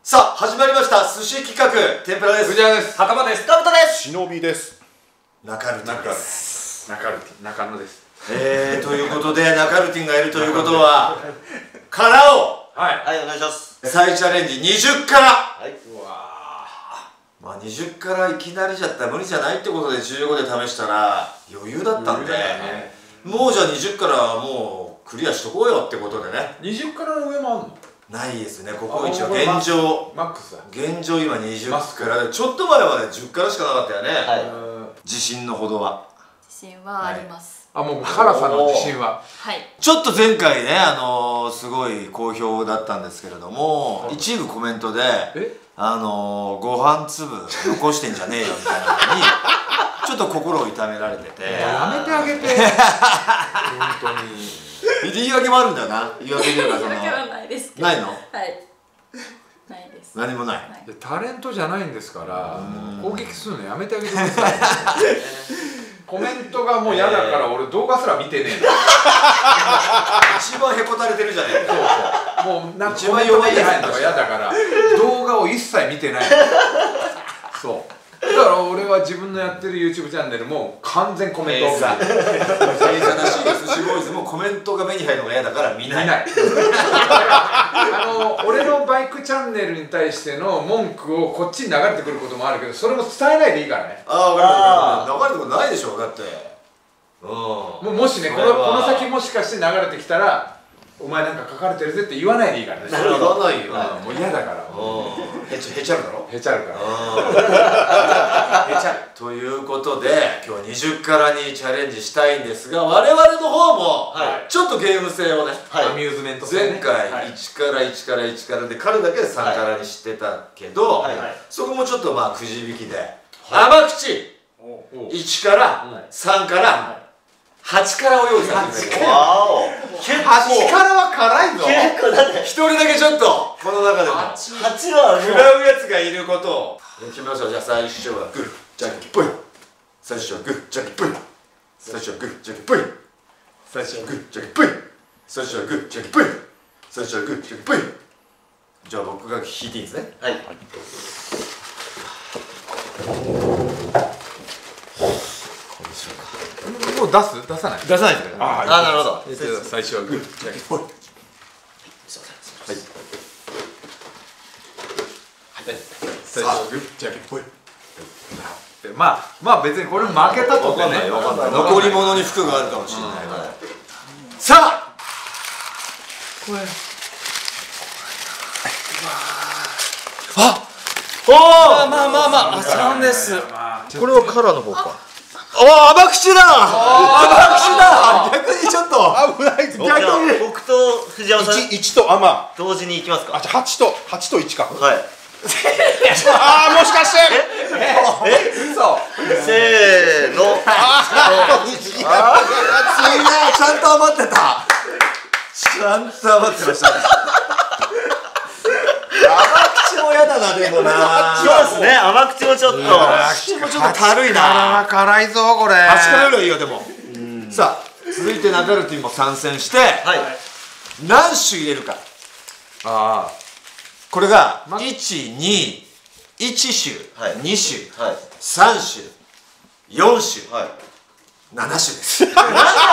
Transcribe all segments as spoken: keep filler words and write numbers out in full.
さあ始まりました寿司企画、天ぷらです。 藤原です。 袴です。 かぶとです。 忍びです。 中ルティンです。 中ルティン、中野です。 えー、ということで中ルティンがいるということは殻をはいはい、お願いします。 再チャレンジにじゅっから。 はい。 うわまあにじゅっからいきなりじゃったら無理じゃないってことでじゅうごで試したら余裕だったんで、 ね、 もうじゃあにじゅっからはもうクリアしとこうよってことでね。 にじゅっからの上もあんの？ ないですね。ここ一応現状マックスだ。 現状今にじゅっからで、ちょっと前はねじゅっからしかなかったよね。 は自信のほどは？ 自信はあります。 あ、もう辛さの自信は。 はい。 ちょっと前回ね、あのー、すごい好評だったんですけれども、一部コメントであのー、ご飯粒残してんじゃねえよみたいなのにちょっと心を痛められてて、 やめてあげて本当に。 言い訳もあるんだよな。言い訳というかその言い訳はないですけど。 ないの？ はい。ないです。 何もない。 はい、 タレントじゃないんですから攻撃するのやめてあげてください。コメントがもう嫌だから俺動画すら見てねえの。 一番へこたれてるじゃねえか。 そうそう。もうなんかコメントが入るのが嫌だから動画を一切見てない。そう。だから俺は自分のやってる YouTube チャンネルも完全コメントオフだ。 弊社らしい寿司ボーイズもコメントが目に入るのが嫌だから見ない。 見ない。あの俺のバイクチャンネルに対しての文句をこっちに流れてくることもあるけど、それも伝えないでいいからね。 ああ、分かる。流れてことないでしょだって。うん。 もうもしね、このこの先もしかして流れてきたら。お前なんか書かれてるぜって言わないでいいからね。 それ言わないよ。 もう嫌だから。 へちへちゃるだろ。 へちゃるから。 へちゃる。ということで今日にじゅっからにチャレンジしたいんですが、我々の方もちょっとゲーム性をね、 アミューズメント性ね。 前回いちからいちからいちからで彼だけでさんからにしてたけど、そこもちょっとまあくじ引きで甘口いちからさんからはちからを用意させてくれる。 はちからは辛いぞ。 結構だって一人だけちょっとこの中でもはちは食らうやつがいることを決めましょう。じゃあ最初はグーじゃんけんぽい、最初はグーじゃんけんぽい、最初はグーじゃんけんぽい、最初はグーじゃんけんぽい、最初はグーじゃんけんぽい、最初はグーじゃんけんぽい。じゃあ僕が引いていいですね。 はい。 もう出す出さない。 出さないでください。 ああ、なるほど。 最初はグーじゃんけんぽい。最初はグーじゃんけんぽい。まあまあ別にこれ負けたとかね。 残り物に服があるかもしれない。さあこれあおお、まあまあまあさんです。これはカラーの方か。おお、甘口だ。甘口だ。逆にちょっと危ないぞ。 逆に僕と藤山さん一一と甘。 同時に行きますか。 あ、じゃ八と八と一か。 はい。 ああ、もしかして。 え、 嘘。 せーの。 あー、次がちゃんと余ってた。ちゃんと余ってましたね。甘口も嫌だな、でもな。 そうですね、甘口もちょっと。 甘口もちょっと軽いな。 辛いぞこれ。 はちからよりはいいよでも。さあ続いてナダルティンも参戦して何種入れるか。 ああ。 これがいち、に、いち種、に種、さん種、よん種、なな種です。 な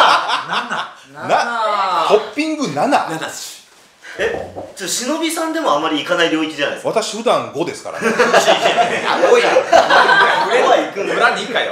トッピング七。 なな種。 え、ちょ忍びさんでもあまり行かない領域じゃないですか。 私普段五ですからね。 多いな。 行くんだ。 裏にかよ。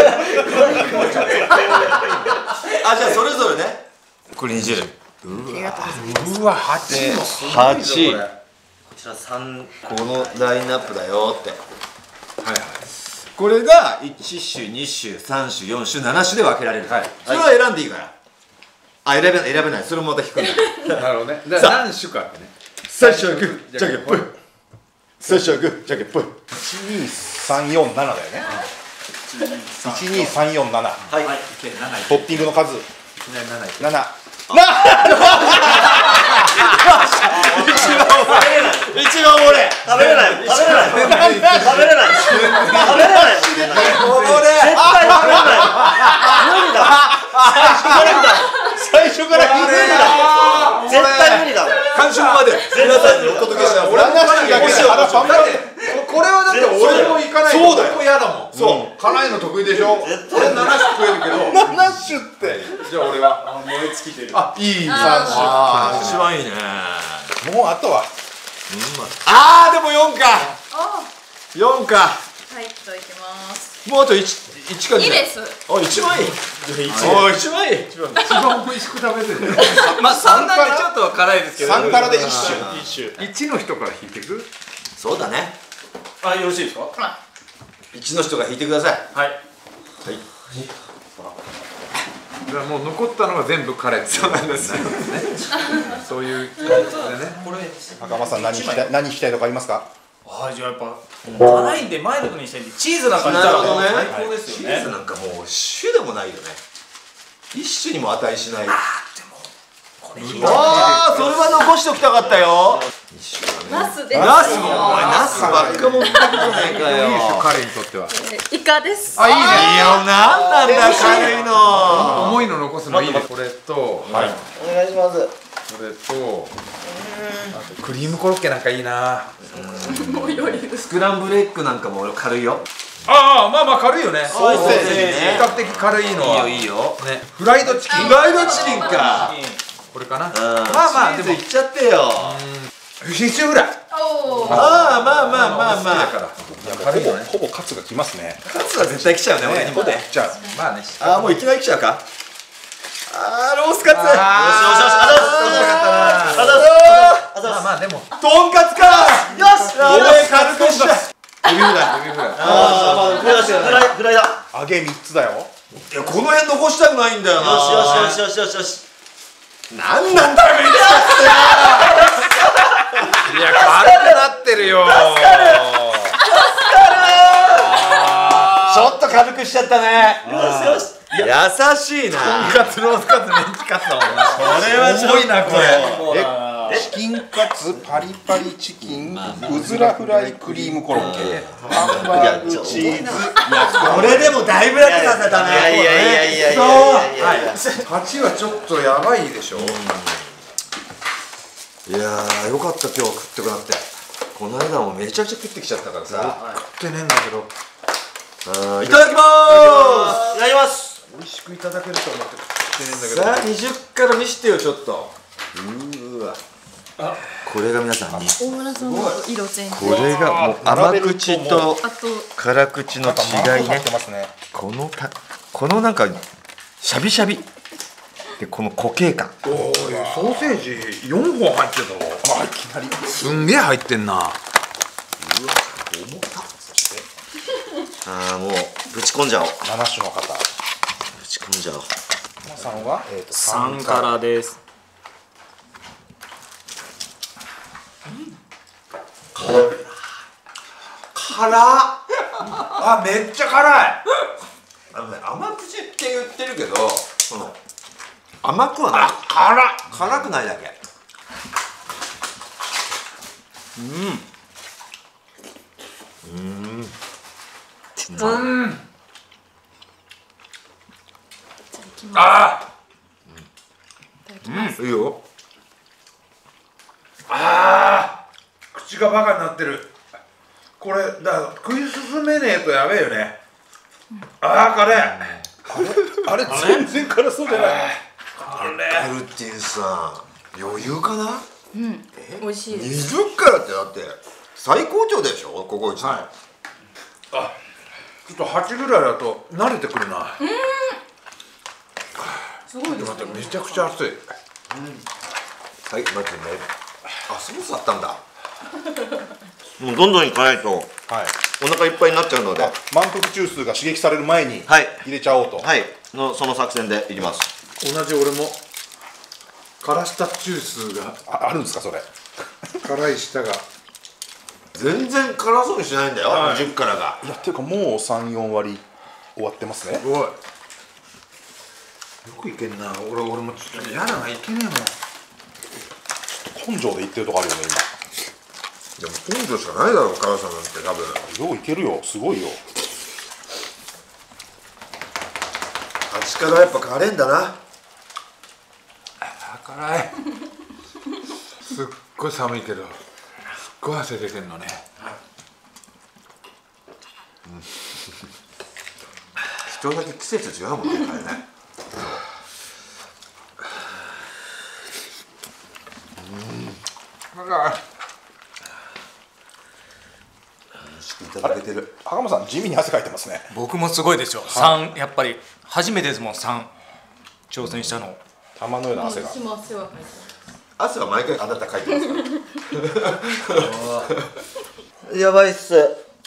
あ、じゃあそれぞれね。これに種類。 うわ、八もすごいぞはち。 これ。 こちら三。 このラインナップだよって。 はいはい。 これがいち種、に種、さん種、よん種、なな種で分けられる。それは選んでいいから。あ、選べない、選べない。それもまた引くんだ。 なるほどね。だから何種かってね。 最初はグー、じゃんけんぽい。最初はグー、じゃんけんぽい。 一二三四七だよね。一二三四七。 はい。 トッピングの数。七。な。 一番俺。 食べれない。食べれない。食べれない。食べれない。食べれない。絶対食べれない。無理だ。 最初から無理だ。 絶対無理だ。 完食まで皆さんにお届けします。 俺の話だけで腹だってこれはだって俺も行かないと俺も嫌だもん。そう辛いの得意でしょ。俺なな種食えるけどなな種ってじゃあ俺は燃え尽きてる。 あいいあー一番いいね。 もうあとはあーでもよんかよんか。 はいじゃあいきますもうあといちかににです。 あ一番いい。お一番いい。 一番美味しく食べてるまあさんなんでちょっと辛いですけど。 さんからで一種一種。 いちの人から引いていく。 そうだね。 あ、よろしいですか。 いちの人が引いてください。 はい。 はい。 だからもう残ったのが全部辛い。そうなんですね。そういう感じでね。 これ。 赤間さん何したい何したいとかありますか？ はい、じゃあやっぱ辛いんでマイルドにしたいんでチーズなんかにしたらもう最高ですよね。 チーズなんかもう種でもないよね。一種にも値しない。ああ、それは残しておきたかったよ。 ナスです。 ナスもお前ナスばっか持ってくるじゃないかよ。 いいですよ彼にとっては。 イカです。 あいいね。 いやなんなんだ軽いの。 重いの残すのいいです。これとはい。お願いします。 それとあとクリームコロッケなんかいいな。 もうよりスクランブルエッグなんかも軽いよ。 ああまあまあ軽いよね。 ソーセージ比較的軽いのは。 いいよいいよ。 ねフライドチキン。 フライドチキンか。 これかな。 ままあまあでもいっちゃってよ。 フィッシュフライ。 おお。 ああまあまあまあまあ。 軽いよね。 ほぼカツがきますね。 カツは絶対来ちゃうね俺にもね。 じゃあまあね。 ああもういきなり来ちゃうか。ああロースカツ。よしよしよし。 ああざす。あざす。 まあまあでもとんかつか。よし。お前軽くした。 エビフライエビフライ。 ああまあフライフライだ。 揚げみっつだよ。 いやこの辺残したくないんだよな。 よしよしよしよしよし。 なんなんだよめっちいや軽くなってるよ。 ちょっと軽くしちゃったね。よしよし。優しいな。 カツロースカツメンチカツだもんな。 これは重いなこれ。 えチキンカツパリパリチキンうずらフライクリームコロッケハンバーグチーズ。 これでもだいぶ楽させたね。 いやいやいやいやいやいやいや。 八はちょっとやばいでしょ。 いやーよかった今日食ってくなって。この間もめちゃくちゃ食ってきちゃったからさ。 食ってねえんだけど。 いただきまーいただきます。 美味しくいただけると思って食ってねえんだす。 けど。 さあにじゅっから見してよちょっと。うーわ。これが皆さんに。 大村さんの色全然。 これがもう甘口とあと辛口の違いね。 ますね。 このたこのなんかシャビシャビでこの固形感。 おーソーセージよんほん入ってるぞ。 あいきなり。 すんげえ入ってんな。 ああもうぶち込んじゃおう。 なな種の方。 ぶち込んじゃおう。 さんはえっと三からです。 辛っ。 あめっちゃ辛い。 あのね甘口って言ってるけどその甘くはない。 辛っ。 辛くないだけ。 うん。あいいよ。 あ。ああ。口がバカになってる。これだ食い進めねえとやべえよね。ああ辛い。 あれ全然辛そうじゃない。 カルティンさん余裕かな。 うん美味しいです。 にじゅっからってだって最高潮でしょここ一の。 あちょっとはちぐらいだと慣れてくるな。 すごいです待ってめちゃくちゃ熱い。 はい待ってね。あソースあったんだ。 もうどんどんいかないとはい。 お腹いっぱいになっちゃうので。 満腹中枢が刺激される前にはい入れちゃおうと。 はい。のその作戦でいきます。 同じ俺も辛したジュースがああるんですかそれ。 辛い舌が。 全然辛そうにしないんだよ。 はいにじゅっからが。 いやっていうかもうさん、よん割終わってますね。 すごい。よくいけんな。俺俺もちょっと嫌だな。いけねえもん。 根性で言ってるとこあるよねでも根性しかないだろう辛さなんて多分。 今。よういけるよ。すごいよ。 はちからやっぱ辛いんだな。 あ辛い。すっごい寒いけどすっごい汗出てんのね。 一人だけ季節違うもんね、あれね。 なんか美味しくいただけてる。 赤間さん地味に汗かいてますね。 僕もすごいですよ。三やっぱり初めてですもん。三挑戦したの。 玉のような汗が。 私も汗はかいて汗は毎回あなたかいてますからやばいっす。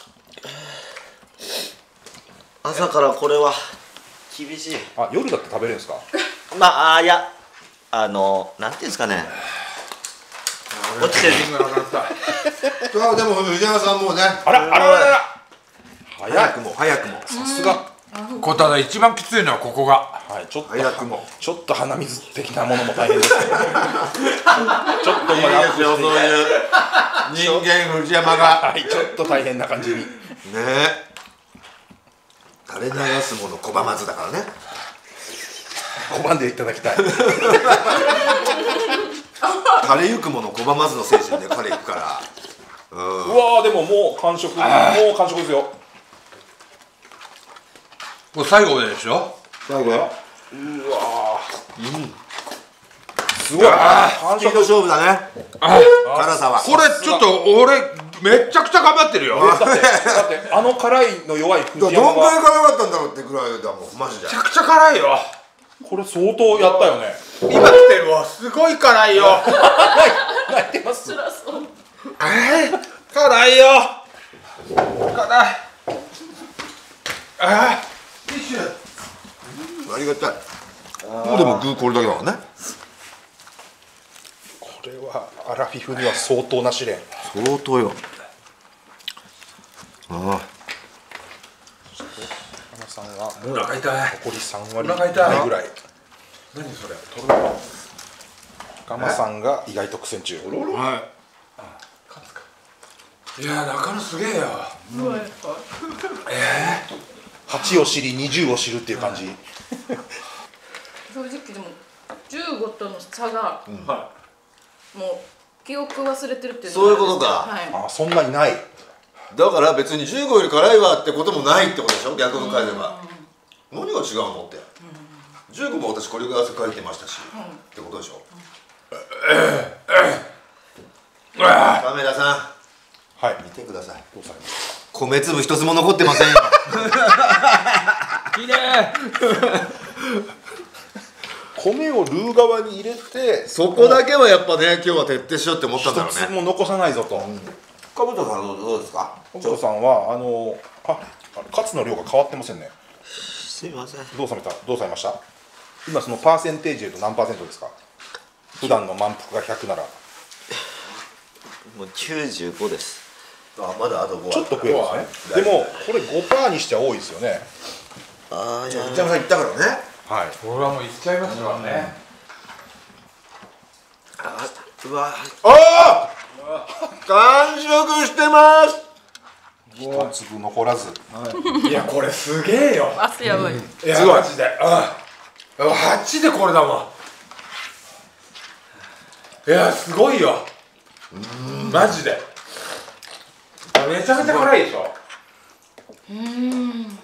朝からこれは厳しい。 あ、夜だって食べれるんですか。 まああいやあのなんていうんですかね。落ちてる。 あ、でも藤山さんもね、 あらあらあらあら。早い。 早くも早くもさすが。 こただ一番きついのはここが。 はい、ちょっと早くもちょっと鼻水的なものも大変ですけど。ちょっとまいいだですよ、そういう人間藤山がはい、ちょっと大変な感じに。 ねえ、垂れ流すもの拒まずだからね。 拒んでいただきたい。 垂れゆくもの拒まずの精神で彼行くから。 うわー、でももう完食、もう完食ですよ。 これ最後でしょ。 最後よ。 うわー、うん、すごい。完食。 スピード勝負だね。 あ、 辛さは。 これちょっと俺めちゃくちゃ頑張ってるよ。 だってだってあの辛いの弱い藤どんく山がらい辛かったんだろうってぐらいだもん、マジで。 めちゃくちゃ辛いよ。 これ相当やったよね。 今来てるわ。すごい辛いよ。 泣いてます。 辛そう。 えー、辛いよ。辛い。あー。 ありがたい。もうでも具これだけだもんね。 これはアラフィフには相当な試練。 相当よ。あ赤間さんはもおう腹痛い。 残りさん割お腹痛いないぐらい。 何それ。 赤間さんが意外と苦戦中。 はい。いやー、中野すげえよ。 うわはちを知りにじゅうを知るっていう感じ。 正直でもじゅうごとの差がはもう記憶忘れてるっていうそういうことかはい。 あ、そんなにない。 だから別にじゅうごより辛いわってこともないってことでしょ、逆に返せば。何が違うのって。じゅうごも私これぐらい汗かいてましたし、ってことでしょ。カメラさはい。 ん、見てください。 どうされましたか。 米粒一つも残ってませんよ。 い。きれい。 米をルー側に入れて、 そこだけはやっぱね、今日は徹底しようって思ったんだろうね。 一つも残さないぞと。 かぶとさんどうどうですか。 北斗さんはあのあ、カツの量が変わってませんね。 すいません。 どうされたどうされました。今そのパーセンテージで言うと何パーセントですか。普段の満腹がひゃくならもうきゅうじゅうごです。 あ、まだあとご。 ちょっと食えますね。でもこれ ごパーセント にしては多いですよね。 ああ、いや藤山さん言ったからね。 はい。 俺はもう行っちゃいますからね。 あ、うわ、 ああ、完食してます。 一粒残らず。 いや、これすげえよ。 汗やばい。 いや、マジで。ああ、はちでこれだもん。いや、すごいよ。マジで。めちゃめちゃ辛いでしょ。 うん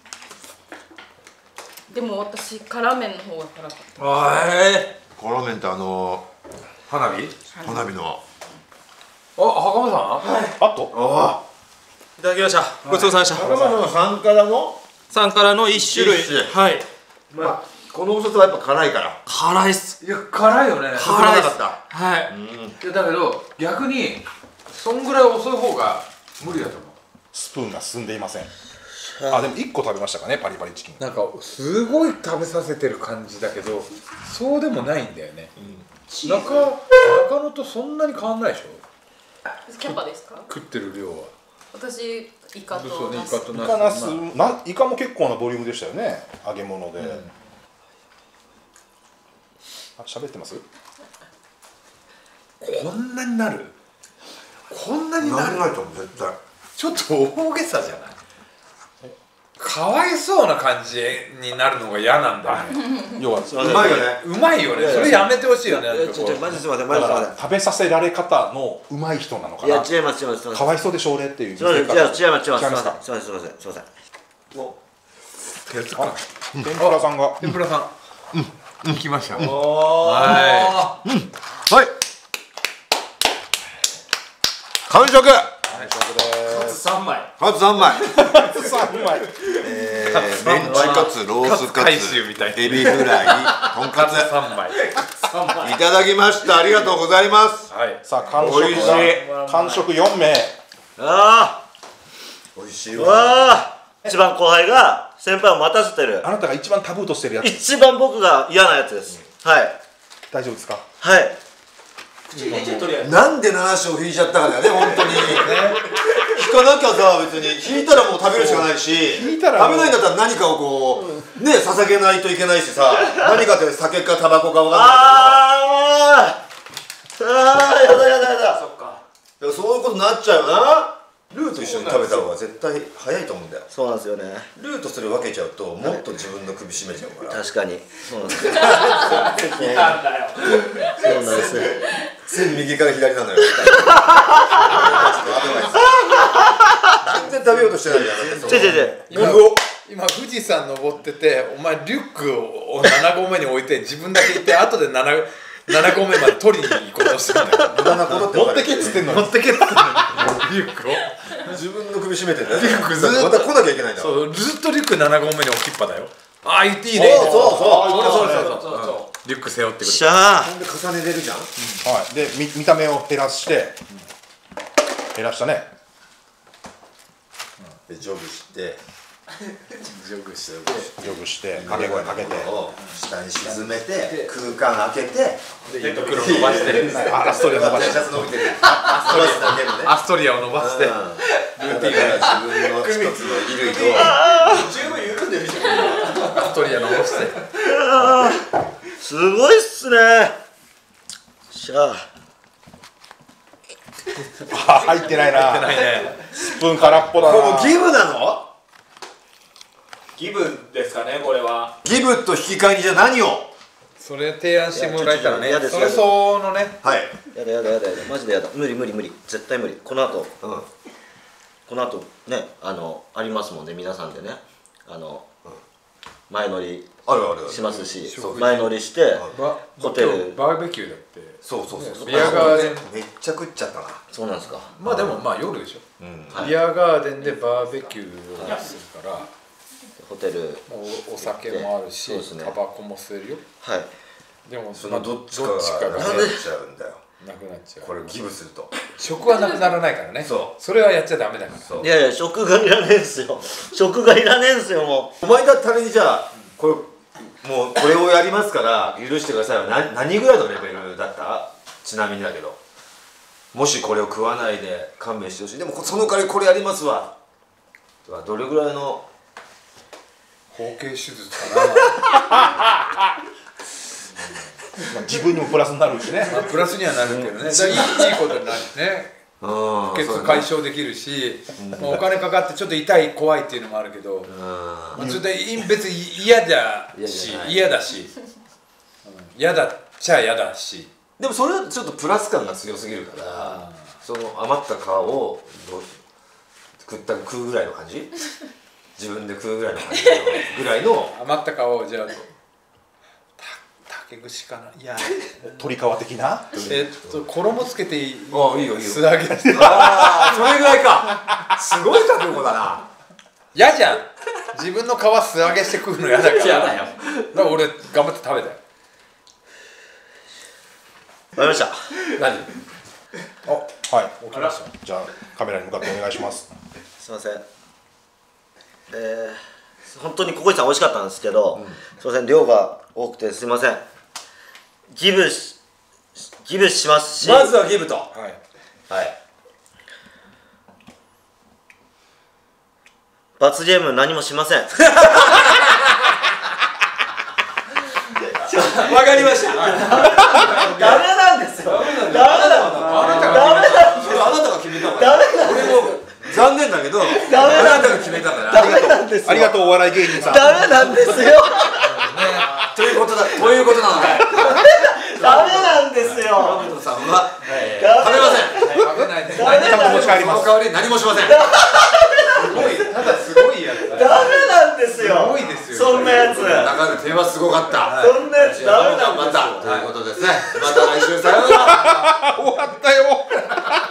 でも私辛麺の方が辛かっあえコロメンってあの花火。 た。 花火の。 あ、袴さん。 あとあいただきました。ごちそうさまでしあ、 た。 高間のさんからの。 さんからのいち種類。 一種類はい。 まあ、このお札はやっぱ辛いから。 辛いっす。 いや、辛いよね。 辛いっす。 かった。 はい。 いや、だけど、逆に。そんぐらい遅い方が無理だと思う。 スプーンが進んでいません。あ、でもいっこ食べましたかね、パリパリチキン。 なんかすごい食べさせてる感じだけど、そうでもないんだよね。中中野とそんなに変わんないでしょ。 キャパですか？ 食ってる量は。 私イカとそうね、イナスカとイカナス、 まあなイカも結構なボリュームでしたよね。揚げ物で。あ、喋ってます？ こんなになる。こんなになる。 ならないと思う絶対。 ちょっと大げさじゃない。 かわいそうな感じになるのが嫌なんだよね。 要はうまいよね。 うまいよね。それやめてほしいよね。なんかこうちょちょマジすいませんマジすいません。 食べさせられ方のうまい人なのかな。 いや違います違います。 かわいそうでしょ俺っていうすいません違います違います違います。すい違いまますせんか。 すいませんすいませんすいません。 お手つか天ぷらさんが天ぷらさん。うん、来ました。 おははい完食。 完食三枚カツ三枚です三枚えーメンチカツロースカツ回収みたいエビフライとんかつい。三枚。 いただきました。ありがとうございます。 はい。 さあ完食美味しいが完食よんめいあ美味しいあわあ一番後輩が先輩を待たせてる。 あなたが一番タブーとしてるやつ一番僕が嫌なやつです。はい大丈夫ですか。 はいなんでなな章引いちゃったかだよね本当に引かなきゃさ別に引いたらもう食べるしかないし引いたらもう食べないんだったら何かをこうね捧げないといけないしさ何かって酒かタバコかわかんないあーあーやだやだやだ。 そっかけどそういうことになっちゃうよな。ルーと一緒に食べた方が絶対早いと思うんだよ。 そうなんですよね。 ルーとそれ分けちゃうともっと自分の首絞めちゃうから確かにそうなんですよ。 なんだよそうなんですよ。 全右から左なのよ全然食べようとしてないじゃん。 ちょちょちょ今今富士山登ってて、お前リュックをなな合目に置いて自分だけ行って後で 7, 7合目まで取りに行こうとしてるんだよ。 無駄なことって持ってけっつってんのに持ってけって言ってんのにリュックを自分の首絞めてんだよ。 リュックずっとまた来なきゃいけないんだ。 そうずっとリュックなな合目に置きっぱだよ。ああ言っていいね。 そうそうそうそうそうそうそうそリュック背負ってくる。 しゃあほんで重ねれるじゃん。 はいで見見た目を減らして減らしたねでジョグしてジョグしてよくして掛け声かけてを下に沈めて空間開けて手袋伸ばしてあアストリア伸ばし T シてャツ伸びてるアストリアだけのねアストリアを伸ばしてルーティンが自分の一つの衣類と十分緩んでるじゃんアストリア伸ばしてすごいっすね。しゃああ入ってないなないね。 スプーン空っぽだなこれギブなの？ ギブですかねこれは。 ギブと引き換えにじゃあ何を？ それ提案してもらえたらねいやちょっとそれ相応のねはいやだやだやだやだマジでやだ。無理無理無理絶対無理。この後うんこの後ねあのありますもんね皆さんでねあの前乗りあるあるあるしますし食事前乗りしてバホテル今日バーベキューだってそうそうそうそうビアガーデンめっちゃ食っちゃったなそうなんですか。 まあでもまあ夜でしょうんビアガーデンでバーベキューをするからホテルお, お酒もあるしそうですねタバコも吸えるよはいでもそのどっちかどっちかがねがなくなっちゃうんだよなくなっちゃうこれギブすると食はなくならないからねそうそれはやっちゃダメだからそういやいや食がいらねえんすよ食がいらねえんすよもお前だっためにじゃあこれもうこれをやりますから許してくださいは何何ぐらいのレベルだった？ちなみにだけどもしこれを食わないで勘弁してほしいでもその代わりこれやりますわどれぐらいの包茎手術かなまあ自分にもプラスになるしねまあプラスにはなるけどねだからいいいいことになるねうん血解消できるし、まあ、お金かかってちょっと痛い怖いっていうのもあるけど、 うんまあ、それで別に嫌だし嫌じゃない嫌だしうん嫌だっちゃ嫌だしでもそれはちょっとプラス感が強すぎるからその余った皮をどう食った食うぐらいの感じ自分で食うぐらいの感じのぐらいの余った皮をじゃあた竹串かないや鶏皮的なえっと衣つけていいああいいよいいよ素揚げしてああそれぐらいかすごい覚悟だな嫌じゃん自分の皮素揚げして食うの嫌だから嫌だよだから俺頑張って食べたようわかりました。 何あはい起きましたじゃあカメラに向かってお願いしますすいませんえー、本当にココイチさん美味しかったんですけど、うん、すいません量が多くてすいませんギブしギブしますしまずはギブとはいはい罰ゲーム何もしませんわかりましたダメなんですよダメだあなたがダメだあなたが決めたからダメだ俺も残念だけどあなたが決めたからダメなんですよ。 ありがとうお笑い芸人さん。 ダメなんですよ。 ということだ、ということなのでダメなんですよ。 川本さんは、えー、 ダメ食べません。 食べないでダメちゃんと持ち帰りそます。 の代わり何もしません。 すごい、ただすごいやつだ。 ダメなんですよ。 すごいですよそんなやつ。 中で手はすごかった。 そんなやつダメなんですよ。 またということですね。また来週さようなら。 終わったよ。